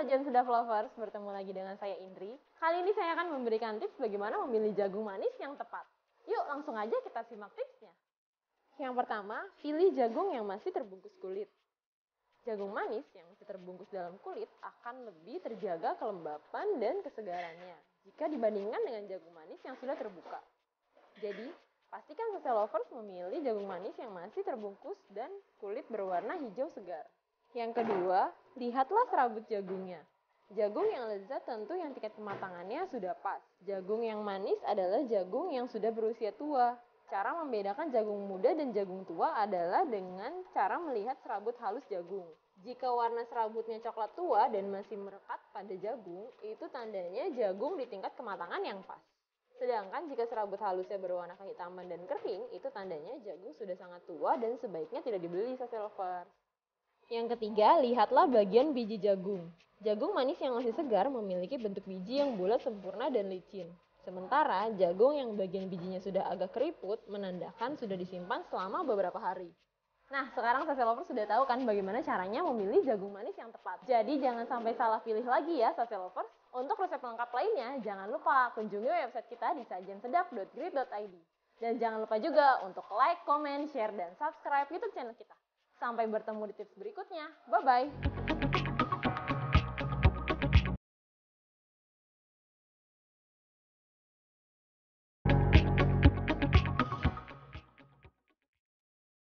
Sajian Sedap Lovers, bertemu lagi dengan saya Indri. Kali ini saya akan memberikan tips bagaimana memilih jagung manis yang tepat. Yuk langsung aja kita simak tipsnya. Yang pertama, pilih jagung yang masih terbungkus kulit. Jagung manis yang masih terbungkus dalam kulit akan lebih terjaga kelembapan dan kesegarannya jika dibandingkan dengan jagung manis yang sudah terbuka. Jadi, pastikan Sase Lovers memilih jagung manis yang masih terbungkus dan kulit berwarna hijau segar. Yang kedua, lihatlah serabut jagungnya. Jagung yang lezat tentu yang tingkat kematangannya sudah pas. Jagung yang manis adalah jagung yang sudah berusia tua. Cara membedakan jagung muda dan jagung tua adalah dengan cara melihat serabut halus jagung. Jika warna serabutnya coklat tua dan masih merekat pada jagung, itu tandanya jagung di tingkat kematangan yang pas. Sedangkan jika serabut halusnya berwarna kehitaman dan kering, itu tandanya jagung sudah sangat tua dan sebaiknya tidak dibeli Sase Lovers. Yang ketiga, lihatlah bagian biji jagung. Jagung manis yang masih segar memiliki bentuk biji yang bulat, sempurna, dan licin. Sementara, jagung yang bagian bijinya sudah agak keriput menandakan sudah disimpan selama beberapa hari. Nah, sekarang Sase Lovers sudah tahu kan bagaimana caranya memilih jagung manis yang tepat. Jadi, jangan sampai salah pilih lagi ya Sase Lovers. Untuk resep lengkap lainnya, jangan lupa kunjungi website kita di sajiansedap.grid.id. Dan jangan lupa juga untuk like, comment, share, dan subscribe YouTube channel kita. Sampai bertemu di tips berikutnya. Bye-bye.